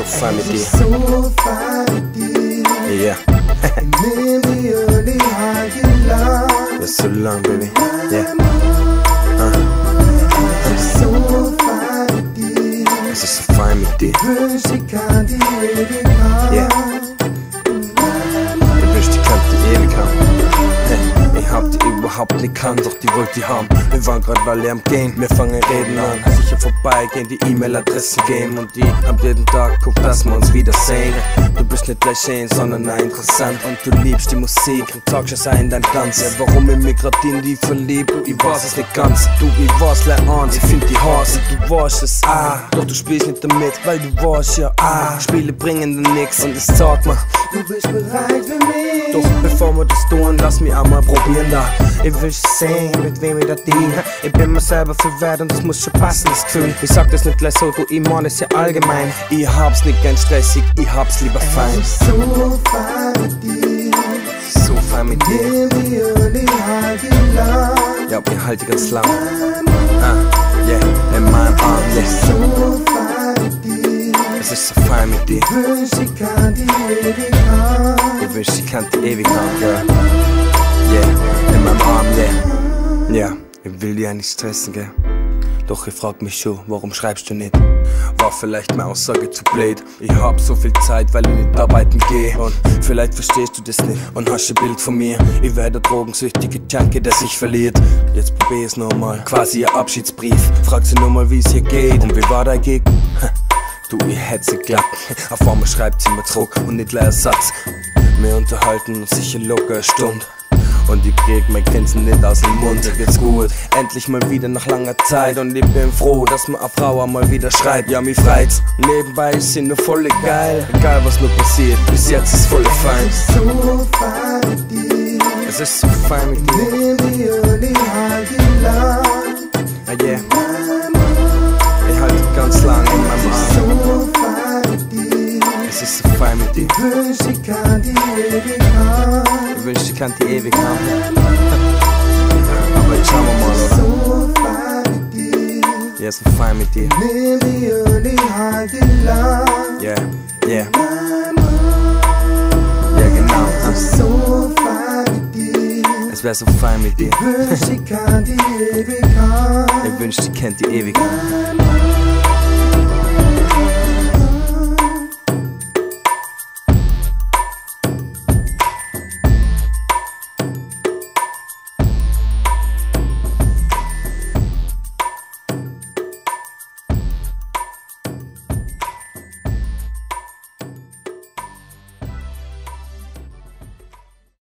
fein mit dir. So fein mit dir. Yeah. Nimm die early high you love. That's so long, baby. Yeah. So fein mit dir. Es ist so fein mit dir. Wünsch, ich kann die ewig haben. Yeah. Ich wünsch, die kann die ewig haben. Ich hab die überhaupt nicht kann, doch die wollt die haben. Wir waren grad alle am Gehen, wir fangen reden an. Sicher vorbeigehen, die E-Mail-Adressen geben. Und die haben jeden Tag guckt, dass wir uns wiedersehen. Du bist nicht gleich schön, sondern auch interessant. Und du liebst die Musik und sagst es auch in dein Tanz. Ja, warum ich mich grad in die verlieb, ich weiß es nicht ganz. Du, ich weiß leid an, ich find die Hase, du weißt es, doch du spielst nicht damit, weil du weißt ja, Spiele bringen dir nix und es sagt mir, du bist bereit für mich. doch bevor wir das tun, lass mich einmal probieren da. Ich will sehen, mit wem ich da diene. Ich bin mir selber verwehrt und das muss schon passen, das Gefühl. Ich sag das nicht gleich so, du, ich mein es ja allgemein. Ich hab's nicht gern stressig, ich hab's lieber fein. So fein mit dir. So fein mit dir. Nimm die early high you love. Ja, ich halte ganz lang. Yeah, in meinem Arm, yeah. So fein mit dir. Es ist so fein mit dir. Wünsch, ich kann die ewig haben. Ich wünsch, ich kann die ewig haben, girl. Yeah, in meinem Arm, yeah. Ja, ich will dich ja nicht stressen, gell. Doch ich frag mich schon, warum schreibst du nicht? War vielleicht meine Aussage zu blöd. Ich hab so viel Zeit, weil ich nicht arbeiten gehe. Und vielleicht verstehst du das nicht und hast ein Bild von mir. Ich wär der drogensüchtige Junkie, der sich verliert. Jetzt probier's nochmal, quasi ein Abschiedsbrief. Frag sie nur mal, wie's hier geht und wie war dein Gig? Du, ich hätte sie geklappt. Auf einmal schreibt sie mir zurück und nicht gleich ein Satz. Wir unterhalten uns sicher locker eine Stunde. Und ich krieg mein Grinsen nicht aus dem Mund, mir geht's gut. Endlich mal wieder nach langer Zeit. Und ich bin froh, dass mir eine Frau einmal wieder schreibt. Ja, mich freut's. Nebenbei ist sie nur voll geil. Egal was nur passiert, bis jetzt ist voll fein. So fein mit dir. Es ist so fein mit dir. Nimm die early high you love. Yeah. Ich halte ganz lang in meinem Arm. So fein mit dir. Es ist so fein mit dir. Wünsch, ich kann die ewig haben. Ich wünsch, ich kann die ewig haben. Aber jetzt schauen wir mal, oder? So fein mit dir. Ja, so fein mit dir. Nimm die early high you love. Yeah, yeah. Ja, genau. So fein mit dir. Es wär so fein mit dir. Wünsch, ich kann die ewig haben. Ich wünsch, die kennt die ewig haben.